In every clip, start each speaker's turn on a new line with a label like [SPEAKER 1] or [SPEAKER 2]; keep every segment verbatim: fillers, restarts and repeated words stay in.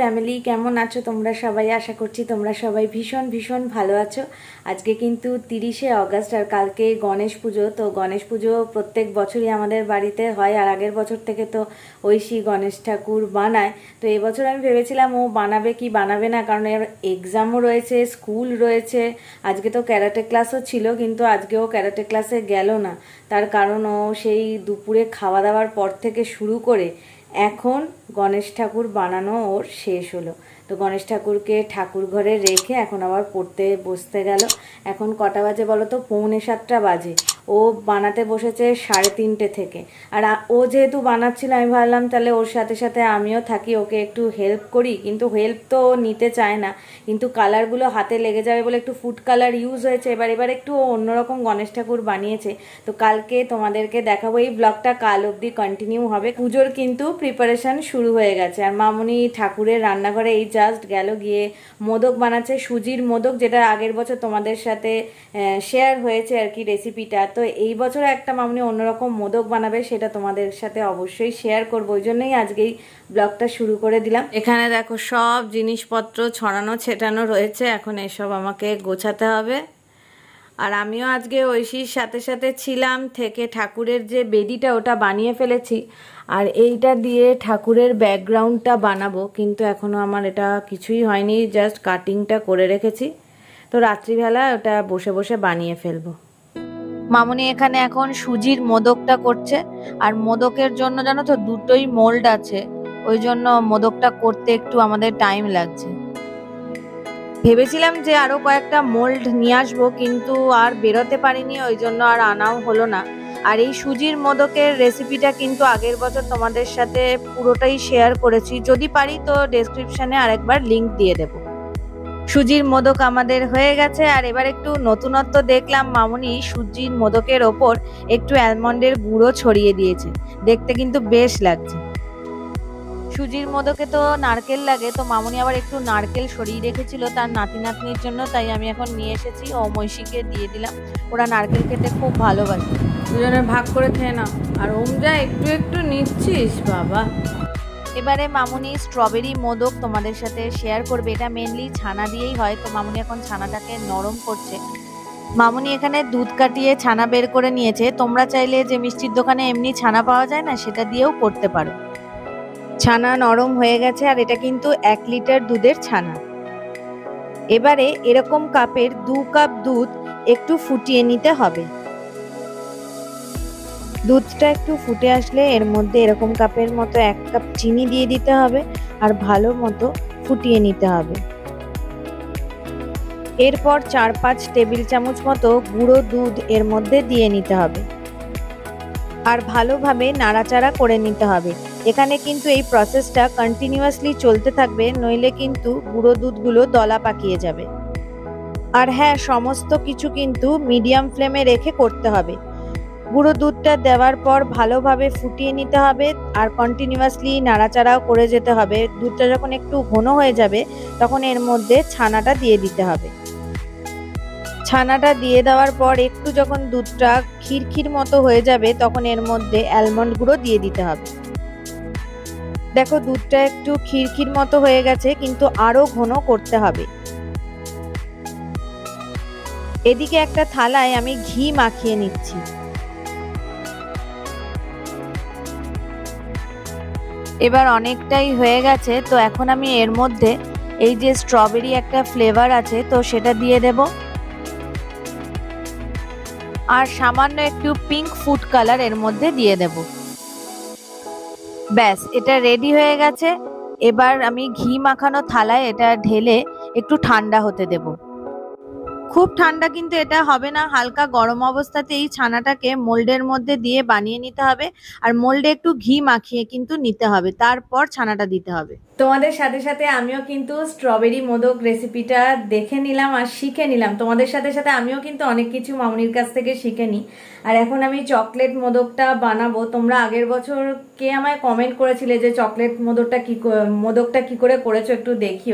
[SPEAKER 1] Family, কেমন আছো তোমরা সবাই? আশা করছি তোমরা সবাই ভীষণ ভীষণ ভালো আছো। আজকে কিন্তু তিরিশে অগস্ট আর কালকে গণেশ পুজো। তো গণেশ পুজো প্রত্যেক বছরই আমাদের বাড়িতে হয়, আর আগের বছর থেকে তো ঐশী গণেশ ঠাকুর বানায়। তো এবছর আমি ভেবেছিলাম ও বানাবে কি বানাবে না, কারণ এর এক্সামও রয়েছে, স্কুল রয়েছে। আজকে তো ক্যারাটে ক্লাসও ছিল, কিন্তু আজকে ও ক্যারাটে ক্লাসে গেল না। তার কারণ ও সেই দুপুরে খাওয়া দাওয়ার পর থেকে শুরু করে এখন গণেশ ঠাকুর বানানো ওর শেষ হলো। তো গণেশ ঠাকুরকে ঠাকুর ঘরে রেখে এখন আবার পড়তে বসতে গেল। এখন কটা বাজে বলো তো? পৌনে সাতটা বাজে। ও বানাতে বসেছে সাড়ে তিনটে থেকে। আর ও যেহেতু বানাচ্ছিল, আমি ভাবলাম তাহলে ওর সাথে সাথে আমিও থাকি, ওকে একটু হেল্প করি। কিন্তু হেল্প তো ও নিতে চায় না, কিন্তু কালারগুলো হাতে লেগে যাবে বলে একটু ফুড কালার ইউজ হয়েছে। এবার এবার একটু অন্যরকম গণেশ ঠাকুর বানিয়েছে। তো কালকে তোমাদেরকে দেখাবো। এই ব্লগটা কাল অবধি কন্টিনিউ হবে। পুজোর কিন্তু প্রিপারেশন শুরু হয়ে গেছে, আর মামুনি ঠাকুরের রান্নাঘরে এই জাস্ট গেল, গিয়ে মোদক বানাচ্ছে, সুজির মোদক, যেটা আগের বছর তোমাদের সাথে শেয়ার হয়েছে আর কি রেসিপিটা। তো এই বছর একটা মামুনি অন্যরকম মোদক বানাবে, সেটা তোমাদের সাথে অবশ্যই শেয়ার করবো। ওই জন্যই আজকেই ব্লগটা শুরু করে দিলাম। এখানে দেখো সব জিনিসপত্র ছড়ানো ছেটানো রয়েছে, এখন এসব আমাকে গোছাতে হবে। আর আমিও আজকে ঐশীর সাথে সাথে ছিলাম, থেকে ঠাকুরের যে বেদিটা ওটা বানিয়ে ফেলেছি, আর এইটা দিয়ে ঠাকুরের ব্যাকগ্রাউন্ডটা বানাবো, কিন্তু এখনও আমার এটা কিছুই হয়নি, জাস্ট কাটিংটা করে রেখেছি। তো রাত্রিবেলা ওটা বসে বসে বানিয়ে ফেলবো। মামুনি এখানে এখন সুজির মোদকটা করছে, আর মোদকের জন্য জানো তো দুটোই মোল্ড আছে, ওই জন্য মোদকটা করতে একটু আমাদের টাইম লাগছে। ভেবেছিলাম যে আরো কয়েকটা মোল্ড নিয়ে আসবো, কিন্তু আর বেরোতে পারিনি, ওই জন্য আর আনাও হলো না। আর এই সুজির মোদকের রেসিপিটা কিন্তু আগের বছর তোমাদের সাথে পুরোটাই শেয়ার করেছি, যদি পারি তো ডেসক্রিপশনে আরেকবার লিংক দিয়ে দেব। সুজির মোদক আমাদের হয়ে গেছে, আর এবার একটু নতুনত্ব দেখলাম, মামুনি সুজির মোদকের ওপর একটু অ্যালমন্ডের গুঁড়ো ছড়িয়ে দিয়েছে, দেখতে কিন্তু বেশ লাগছে। সুজির মোদকে তো নারকেল লাগে, তো মামুনি আবার একটু নারকেল সরিয়ে রেখেছিল তার নাতি নাতনির জন্য, তাই আমি এখন নিয়ে এসেছি ও মৈশিকে দিয়ে দিলাম। ওরা নারকেল খেতে খুব ভালোবাসে। দুজনে ভাগ করে খেয়ে নাও। আর ওম যা একটু একটু নিচ্ছিস বাবা। এবারে মামুনি স্ট্রবেরি মোদক তোমাদের সাথে শেয়ার করবে। এটা মেনলি ছানা দিয়েই হয়, তো মামুনি এখন ছানাটাকে নরম করছে। মামুনি এখানে দুধ কাটিয়ে ছানা বের করে নিয়েছে। তোমরা চাইলে যে মিষ্টির দোকানে এমনি ছানা পাওয়া যায় না, সেটা দিয়েও করতে পারো। ছানা নরম হয়ে গেছে, আর এটা কিন্তু এক লিটার দুধের ছানা। এবারে এরকম কাপের দু কাপ দুধ একটু ফুটিয়ে নিতে হবে। দুধটা একটু ফুটে আসলে এর মধ্যে এরকম কাপের মতো এক কাপ চিনি দিয়ে দিতে হবে, আর ভালো মতো ফুটিয়ে নিতে হবে। এরপর চার পাঁচ টেবিল চামচ মতো গুঁড়ো দুধ এর মধ্যে দিয়ে নিতে হবে, আর ভালোভাবে নাড়াচাড়া করে নিতে হবে। এখানে কিন্তু এই প্রসেসটা কন্টিনিউয়াসলি চলতে থাকবে, নইলে কিন্তু গুঁড়ো দুধগুলো দলা পাকিয়ে যাবে। আর হ্যাঁ, সমস্ত কিছু কিন্তু মিডিয়াম ফ্লেমে রেখে করতে হবে। গুঁড়ো দুধটা দেওয়ার পর ভালোভাবে ফুটিয়ে নিতে হবে, আর কন্টিনিউয়াসলি নাড়াচাড়াও করে যেতে হবে। দুধটা যখন একটু ঘন হয়ে যাবে, তখন এর মধ্যে ছানাটা দিয়ে দিতে হবে। ছানাটা দিয়ে দেওয়ার পর একটু যখন দুধটা ক্ষীরক্ষীর মতো হয়ে যাবে, তখন এর মধ্যে অ্যালমন্ড গুঁড়ো দিয়ে দিতে হবে। দেখো দুধটা একটু ক্ষীরক্ষীর মতো হয়ে গেছে, কিন্তু আরো ঘন করতে হবে। এদিকে একটা থালায় আমি ঘি মাখিয়ে নিচ্ছি। এবার অনেকটাই হয়ে গেছে, তো এখন আমি এর মধ্যে এই যে স্ট্রবেরি একটা ফ্লেভার আছে, তো সেটা দিয়ে দেব, আর সামান্য একটু পিঙ্ক ফুড কালার এর মধ্যে দিয়ে দেব। ব্যাস, এটা রেডি হয়ে গেছে। এবার আমি ঘি মাখানো থালায় এটা ঢেলে একটু ঠান্ডা হতে দেব। খুব ঠান্ডা কিন্তু এটা হবে না, হালকা গরম অবস্থাতেই ছানাটাকে মোল্ডের মধ্যে দিয়ে বানিয়ে নিতে হবে, আর মোল্ডে একটু ঘি মাখিয়ে কিন্তু নিতে হবে, তারপর ছানাটা দিতে হবে। তোমাদের সাথে সাথে আমিও কিন্তু স্ট্রবেরি মোদক রেসিপিটা দেখে নিলাম আর শিখে নিলাম। তোমাদের সাথে সাথে আমিও কিন্তু অনেক কিছু মামুনির কাছ থেকে শিখে নিই। আর এখন আমি চকলেট মোদকটা বানাবো। তোমরা আগের বছর কে আমায় কমেন্ট করেছিলে যে চকলেট মোদকটা কি মোদকটা কি করে করেছো একটু দেখিও,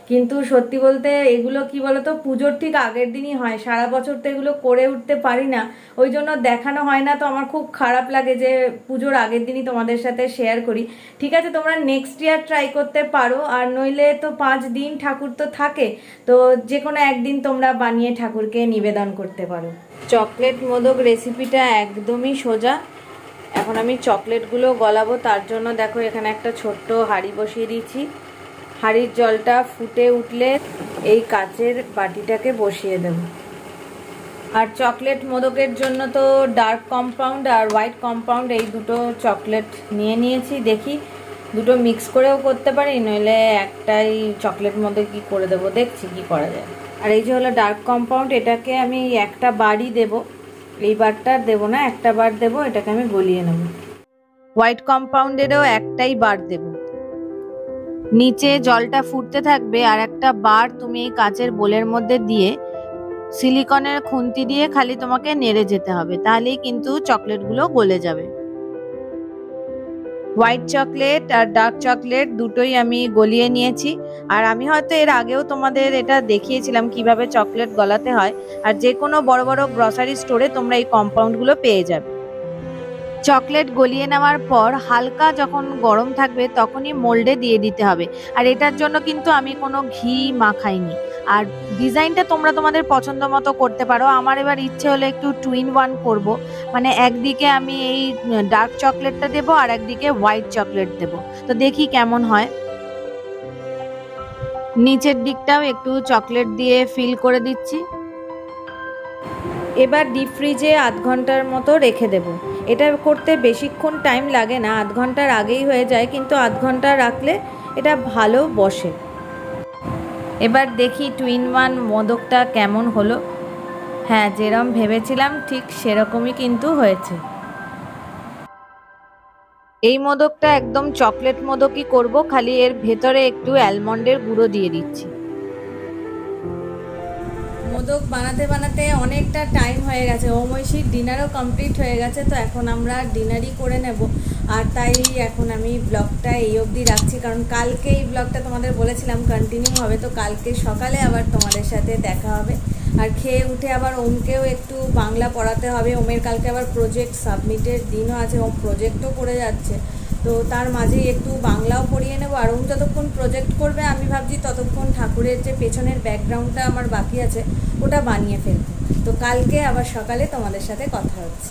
[SPEAKER 1] কিন্তু সত্যি বলতে এগুলো কি বলতো পুজোর ঠিক আগের দিনই হয়, সারা বছর তো এগুলো করে উঠতে পারি না, ওই জন্য দেখানো হয় না। তো আমার খুব খারাপ লাগে যে পুজোর আগের দিনই তোমাদের সাথে শেয়ার করি। ঠিক আছে, তোমরা নেক্সট ইয়ার ট্রাই করতে পারো, আর নইলে তো পাঁচ দিন ঠাকুর তো থাকে, তো যে কোনো একদিন তোমরা বানিয়ে ঠাকুরকে নিবেদন করতে পারো। চকলেট মোদক রেসিপিটা একদমই সোজা। এখন আমি চকলেটগুলো গলাবো, তার জন্য দেখো এখানে একটা ছোট্ট হাঁড়ি বসিয়ে দিয়েছি। হাঁড়ির জলটা ফুটে উঠলে এই কাচের বাটিটাকে বসিয়ে দেব। আর চকলেট মোদকের জন্য তো ডার্ক কম্পাউন্ড আর হোয়াইট কম্পাউন্ড এই দুটো চকলেট নিয়ে নিয়েছি। দেখি দুটো মিক্স করেও করতে পারি, নইলে একটাই চকলেট মোদক কি করে দেবো, দেখছি কি করা যায়। আর এই যে হলো ডার্ক কম্পাউন্ড, এটাকে আমি একটা বারই দেব, এই বারটা দেবো না, একটা বার দেবো, এটাকে আমি গলিয়ে নেব। হোয়াইট কম্পাউন্ডেরও একটাই বার দেব। নিচে জলটা ফুটতে থাকবে, আর একটা বার তুমি এই কাচের বোলের মধ্যে দিয়ে সিলিকনের খুন্তি দিয়ে খালি তোমাকে নেড়ে যেতে হবে, তাহলেই কিন্তু চকলেটগুলো গলে যাবে। হোয়াইট চকলেট আর ডার্ক চকলেট দুটোই আমি গলিয়ে নিয়েছি। আর আমি হয়তো এর আগেও তোমাদের এটা দেখিয়েছিলাম কিভাবে চকলেট গলাতে হয়, আর যে কোনো বড় বড় গ্রসারি স্টোরে তোমরা এই কম্পাউন্ডগুলো পেয়ে যাবে। চকলেট গলিয়ে নেওয়ার পর হালকা যখন গরম থাকবে তখনই মোল্ডে দিয়ে দিতে হবে। আর এটার জন্য কিন্তু আমি কোনো ঘি মাখাইনি। আর ডিজাইনটা তোমরা তোমাদের পছন্দ মতো করতে পারো। আমার এবার ইচ্ছে হলে একটু টু ইন ওয়ান করবো, মানে একদিকে আমি এই ডার্ক চকলেটটা দেবো আর একদিকে হোয়াইট চকলেট দেবো। তো দেখি কেমন হয়। নিচের দিকটাও একটু চকলেট দিয়ে ফিল করে দিচ্ছি। এবার ডিপ ফ্রিজে আধ ঘন্টার মতো রেখে দেব। এটা করতে বেশিক্ষণ টাইম লাগে না, আধ ঘন্টার আগেই হয়ে যায়, কিন্তু আধ ঘন্টা রাখলে এটা ভালো বসে। এবার দেখি টু ইন ওয়ান মোদকটা কেমন হলো। হ্যাঁ, যেরকম ভেবেছিলাম ঠিক সেরকমই কিন্তু হয়েছে। এই মোদকটা একদম চকলেট মোদকই করব, খালি এর ভেতরে একটু অ্যালমন্ডের গুঁড়ো দিয়ে দিচ্ছি। মোদক বানাতে বানাতে অনেকটা টাইম হয়ে গেছে, ওমৈশীর ডিনারও কমপ্লিট হয়ে গেছে, তো এখন আমরা ডিনারই করে নেব। আর তাই এখন আমি ব্লগটা এই অবধি রাখছি, কারণ কালকে এই ব্লগটা তোমাদের বলেছিলাম কন্টিনিউ হবে, তো কালকে সকালে আবার তোমাদের সাথে দেখা হবে। আর খেয়ে উঠে আবার ওমকেও একটু বাংলা পড়াতে হবে, ওমের কালকে আবার প্রজেক্ট সাবমিটের দিনও আছে, ওম প্রজেক্টও করে যাচ্ছে, তো তার মাঝেই একটু বাংলাও পড়িয়ে নেবো। আর ওম যতক্ষণ প্রজেক্ট করবে আমি ভাবছি ততক্ষণ ঠাকুরের যে পেছনের ব্যাকগ্রাউন্ডটা আমার বাকি আছে ওটা বানিয়ে ফেলবো। তো কালকে আবার সকালে তোমাদের সাথে কথা হচ্ছে।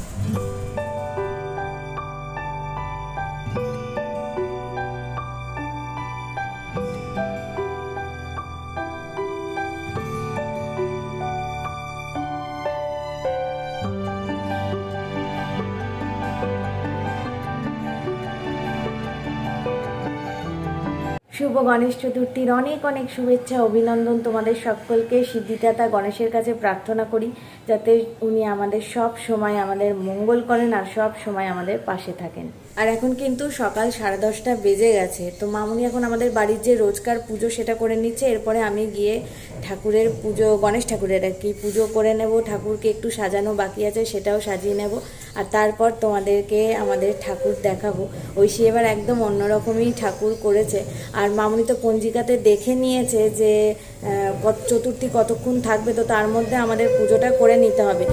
[SPEAKER 1] শুভ গণেশ চতুর্থীর অনেক অনেক শুভেচ্ছা অভিনন্দন তোমাদের সকলকে। সিদ্ধিদাতা গণেশের কাছে প্রার্থনা করি যাতে উনি আমাদের সব সময় আমাদের মঙ্গল করেন আর সব সময় আমাদের পাশে থাকেন। আর এখন কিন্তু সকাল সাড়ে দশটা বেজে গেছে, তো মামুনি এখন আমাদের বাড়ির যে রোজকার পুজো সেটা করে নিচ্ছে। এরপরে আমি গিয়ে ঠাকুরের পুজো, গণেশ ঠাকুরের আর কি পুজো করে নেব। ঠাকুরকে একটু সাজানো বাকি আছে, সেটাও সাজিয়ে নেব। আর তারপর তোমাদেরকে আমাদের ঠাকুর দেখাবো। ঐশী এবার একদম অন্যরকমই ঠাকুর করেছে। আর মামুনি তো পঞ্জিকাতে দেখে নিয়েছে যে চতুর্থী কতক্ষণ থাকবে, তো তার মধ্যে আমাদের পুজোটা করে নিতে হবে।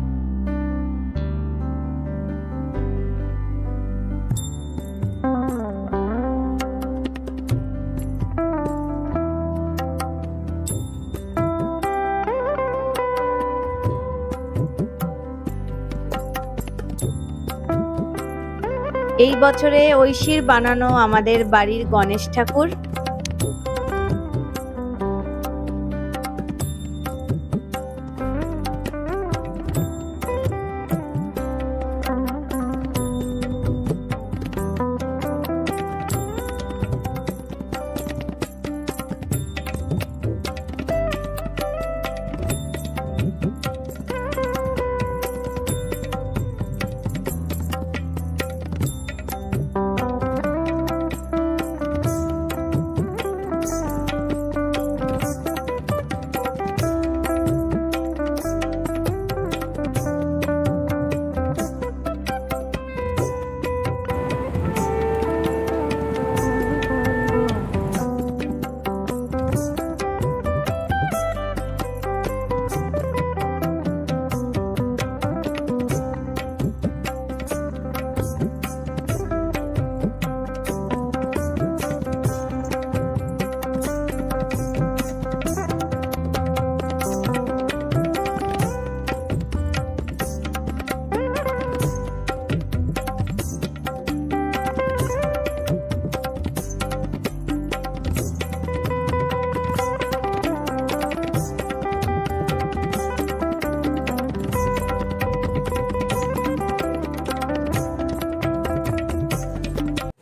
[SPEAKER 1] এই বছরে ঐশীর বানানো আমাদের বাড়ির গণেশ ঠাকুর।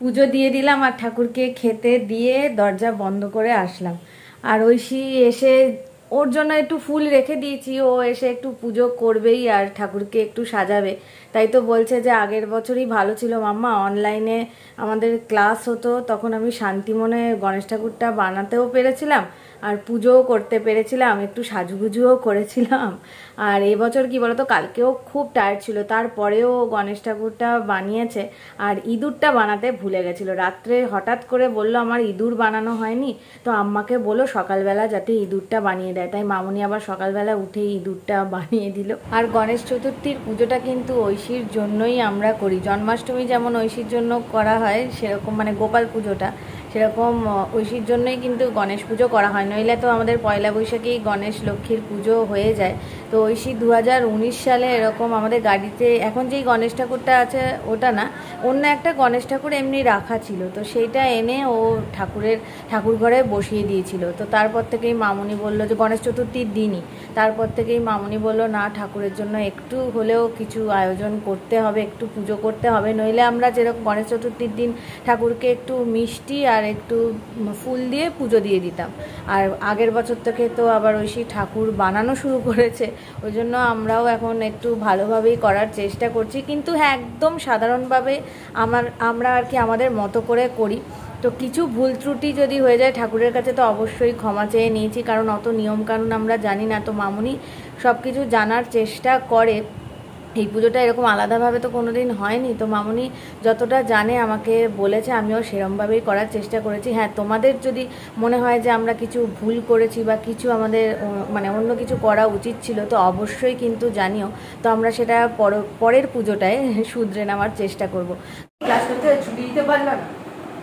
[SPEAKER 1] পুজো দিয়ে দিলাম আর ঠাকুরকে খেতে দিয়ে দরজা বন্ধ করে আসলাম। আর ঐশী এসে ওর জন্য একটু ফুল রেখে দিয়েছি, ও এসে একটু পুজো করবেই আর ঠাকুরকে একটু সাজাবে। তাই তো বলছে যে আগের বছরই ভালো ছিল মাম্মা, অনলাইনে আমাদের ক্লাস হতো তখন আমি শান্তি মনে গণেশ ঠাকুরটা বানাতেও পেরেছিলাম আর পুজোও করতে পেরেছিলাম, একটু সাজুগুজুও করেছিলাম। আর এবছর কি বলতো, কালকেও খুব টায়ার্ড ছিল, তারপরেও গণেশ ঠাকুরটা বানিয়েছে আর ইঁদুরটা বানাতে ভুলে গেছিলো। রাত্রে হঠাৎ করে বলল আমার ইঁদুর বানানো হয়নি, তো আম্মাকে বলো সকালবেলা যাতে ইঁদুরটা বানিয়ে দেয়। তাই মামুনি আবার সকালবেলা উঠে ইঁদুরটা বানিয়ে দিল। আর গণেশ চতুর্থীর পুজোটা কিন্তু ঐশীর জন্যই আমরা করি। জন্মাষ্টমী যেমন ঐশীর জন্য করা হয় সেরকম, মানে গোপাল পুজোটা সেরকম ঐশীর জন্যই কিন্তু গণেশ পুজো করা হয়, নইলে তো আমাদের পয়লা বৈশাখেই গণেশ লক্ষ্মীর পুজো হয়ে যায়। তো ঐশী দু হাজার উনিশ সালে এরকম আমাদের গাড়িতে এখন যেই গণেশ ঠাকুরটা আছে ওটা না, অন্য একটা গণেশ ঠাকুর এমনি রাখা ছিল, তো সেইটা এনে ও ঠাকুরের ঠাকুর ঘরে বসিয়ে দিয়েছিল। তো তারপর থেকেই মামুনি বলল যে গণেশ চতুর্থীর দিনই, তারপর থেকেই মামুনি বলল না ঠাকুরের জন্য একটু হলেও কিছু আয়োজন করতে হবে, একটু পুজো করতে হবে, নইলে আমরা যেরকম গণেশ চতুর্থীর দিন ঠাকুরকে একটু মিষ্টি আর একটু ফুল দিয়ে পুজো দিয়ে দিতাম। আর আগের বছর থেকে তো আবার ঐশী ঠাকুর বানানো শুরু করেছে, ওই জন্য আমরাও এখন একটু ভালোভাবেই করার চেষ্টা করছি, কিন্তু হ্যাঁ একদম সাধারণভাবে আমার আমরা আর কি আমাদের মতো করে করি। তো কিছু ভুল ত্রুটি যদি হয়ে যায় ঠাকুরের কাছে তো অবশ্যই ক্ষমা চেয়ে নিয়েছি, কারণ অত নিয়মকানুন আমরা জানি না। তো মামুনি সব কিছু জানার চেষ্টা করে। এই পুজোটা এরকম আলাদাভাবে তো কোনো দিন হয়নি, তো মামুনি যতটা জানে আমাকে বলেছে, আমিও সেরমভাবেই করার চেষ্টা করেছি। হ্যাঁ তোমাদের যদি মনে হয় যে আমরা কিছু ভুল করেছি বা কিছু আমাদের মানে অন্য কিছু করা উচিত ছিল তো অবশ্যই কিন্তু জানিও, তো আমরা সেটা পরের পুজোটায় শুধরে নেওয়ার চেষ্টা করব।
[SPEAKER 2] ক্লাস করতে ছুটি দিতে পারলাম না,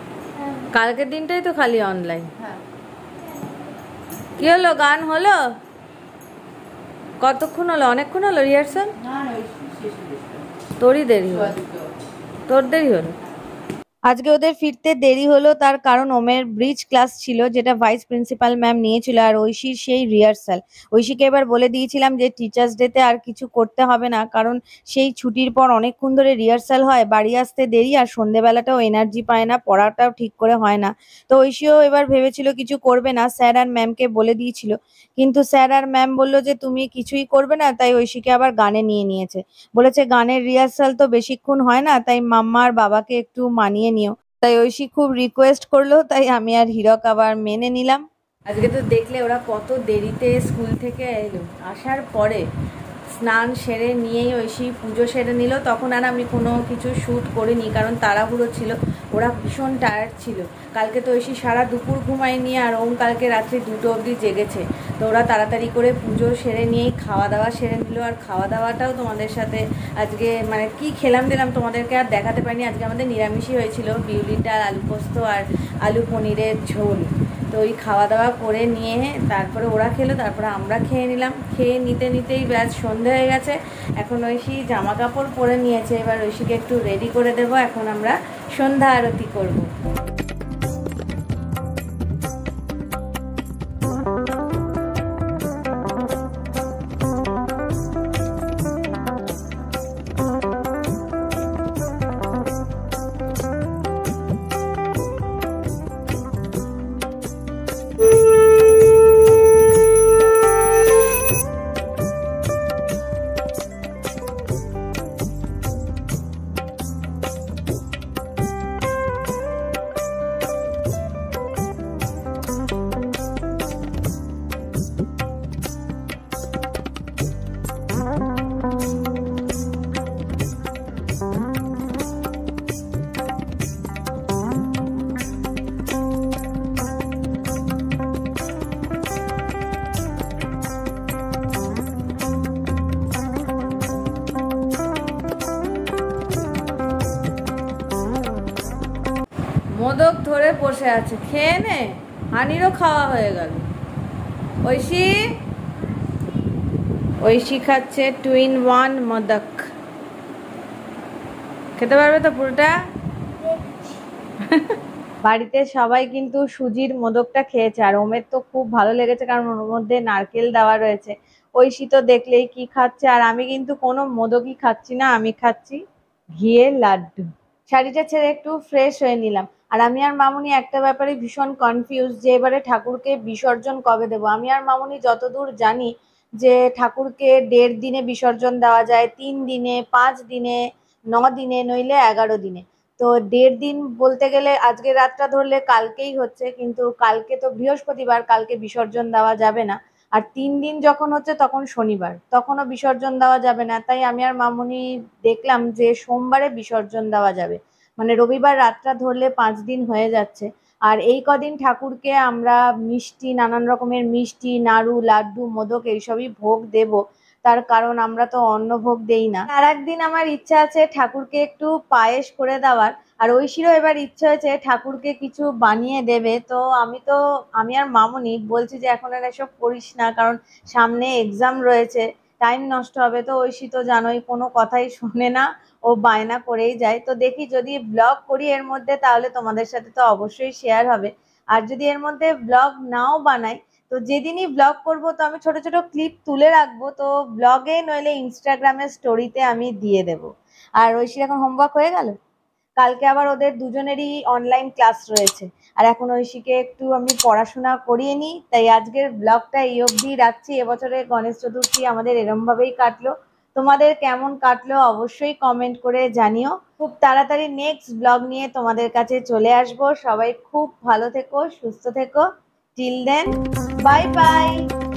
[SPEAKER 1] কালকের দিনটাই তো খালি অনলাইন। কি হলো, গান হলো? কতক্ষণ হলো? অনেকক্ষণ হলো রিহার্সাল? তোরই দেরি হলো, তোর দেরি হলো। আজকে ওদের ফিরতে দেরি হলো, তার কারণ ওমের ব্রিজ ক্লাস ছিল যেটা ভাইস প্রিন্সিপাল ম্যাম নিয়েছিল আর ঐশীর সেই রিহার্সাল। ঐশীকে এবার বলে দিয়েছিলাম যে টিচার্স ডেতে আর কিছু করতে হবে না, কারণ সেই ছুটির পর অনেকক্ষণ ধরে রিহার্সাল হয়, বাড়ি আসতে দেরি আর সন্ধেবেলাটাও এনার্জি পায় না, পড়াটাও ঠিক করে হয় না। তো ঐশীও এবার ভেবেছিল কিছু করবে না, স্যার আর ম্যামকে বলে দিয়েছিল, কিন্তু স্যার আর ম্যাম বললো যে তুমি কিছুই করবে না, তাই ঐশীকে আবার গানে নিয়ে নিয়েছে। বলেছে গানের রিহার্সাল তো বেশিক্ষণ হয় না, তাই মাম্মা আর বাবাকে একটু মানিয়ে নিও। তাই ঐশী খুব রিকোয়েস্ট করলো, তাই আমি আর হীরক আবার মেনে নিলাম। আজকে তো দেখলে ওরা কত দেরিতে স্কুল থেকে এলো, আসার পরে স্নান সেরে নিয়েই ঐশী পুজো সেরে নিল। তখন আর আমি কোনো কিছু শ্যুট করিনি, কারণ তাড়াহুড়ো ছিল, ওরা ভীষণ টায়ার্ড ছিল। কালকে তো ঐশী সারা দুপুর ঘুমায়নি আর ওম কালকে রাত্রি দুটো অবধি জেগেছে। তো ওরা তাড়াতাড়ি করে পুজো সেরে নিয়েই খাওয়া দাওয়া সেরে নিল। আর খাওয়া দাওয়াটাও তোমাদের সাথে আজকে মানে কি খেলাম দিলাম তোমাদেরকে আর দেখাতে পারিনি। আজকে আমাদের নিরামিষই হয়েছিল, বিউলির ডাল, আলু পোস্ত আর আলু পনিরের ঝোল। তো ওই খাওয়া দাওয়া করে নিয়ে তারপরে ওরা খেলো, তারপরে আমরা খেয়ে নিলাম। খেয়ে নিতে নিতেই ব্যাস সন্ধে হয়ে গেছে। এখন ঐশী জামা কাপড় পরে নিয়েছে, এবার ঐশীকে একটু রেডি করে দেবো, এখন আমরা সন্ধ্যা আরতি করবো। মোদক ধরে বসে আছে, খেয়ে নে, হানিরও খাওয়া হয়ে গেল। ঐশী ঐশী খাচ্ছে টু ইন ওয়ান মোদক, খেতে পারবে তো পুরোটা? বাড়িতে সবাই কিন্তু সুজির মোদকটা খেয়েছে আর ওমের তো খুব ভালো লেগেছে, কারণ ওর মধ্যে নারকেল দেওয়া রয়েছে। ঐশী তো দেখলেই কি খাচ্ছে, আর আমি কিন্তু কোনো মোদকই খাচ্ছি না, আমি খাচ্ছি ঘিয়ের লাড্ডু। শাড়িটা ছেড়ে একটু ফ্রেশ হয়ে নিলাম। আর আমি আর মামুনি একটা ব্যাপারে ভীষণ কনফিউজ যে এবারে ঠাকুরকে বিসর্জন কবে দেবো। আমি আর মামুনি যতদূর জানি যে ঠাকুরকে দেড় দিনে বিসর্জন দেওয়া যায়, তিন দিনে, পাঁচ দিনে, ন দিনে, নইলে এগারো দিনে। তো দেড় দিন বলতে গেলে আজকে রাতটা ধরলে কালকেই হচ্ছে, কিন্তু কালকে তো বৃহস্পতিবার, কালকে বিসর্জন দেওয়া যাবে না। আর তিন দিন যখন হচ্ছে তখন শনিবার, তখনও বিসর্জন দেওয়া যাবে না। তাই আমি আর মামুনি দেখলাম যে সোমবারে বিসর্জন দেওয়া যাবে, মানে রবিবার রাতটা ধরলে পাঁচ দিন হয়ে যাচ্ছে। আর এই কদিন ঠাকুরকে আমরা মিষ্টি, নানান রকমের মিষ্টি, নাড়ু, লাড্ডু, মোদক এইসবই ভোগ দেব। তার কারণ আমরা তো অন্ন ভোগ দেই না। আর একদিন আমার ইচ্ছা আছে ঠাকুরকে একটু পায়েস করে দেওয়ার। আর ঐশীরও এবার ইচ্ছে হয়েছে ঠাকুরকে কিছু বানিয়ে দেবে। তো আমি তো আমি আর মামুনি বলছি যে এখন আর এসব করিস না, কারণ সামনে এক্সাম রয়েছে, টাইম নষ্ট হবে। তো ঐশী তো জানোই, কোনো কথাই শোনে না, ও বায়না করেই যায়। তো দেখি যদি ব্লগ করি এর মধ্যে, তাহলে তোমাদের সাথে তো অবশ্যই শেয়ার হবে। আর যদি এর মধ্যে ব্লগ নাও বানাই, তো যেদিনই ব্লগ করব তো আমি ছোট ছোট ক্লিপ তুলে রাখবো, তো ব্লগে নইলে ইনস্টাগ্রামের স্টোরিতে আমি দিয়ে দেব। আর ঐশীর এখন হোমওয়ার্ক হয়ে গেল, কালকে আবার ওদের দুজনেরই অনলাইন ক্লাস রয়েছে। আর এখন ঐশীকে একটু আমি পড়াশোনা করিয়ে নিই। তাই আজকের ব্লগটা এই অবধি রাখছি। এবছরে গণেশ চতুর্থী আমাদের এরম ভাবেই কাটলো। তোমাদের কেমন কাটলো অবশ্যই কমেন্ট করে জানিও। খুব তাড়াতাড়ি নেক্সট ব্লগ নিয়ে তোমাদের কাছে চলে আসবো। সবাই খুব ভালো থেকো, সুস্থ থেকো। Till then, bye by.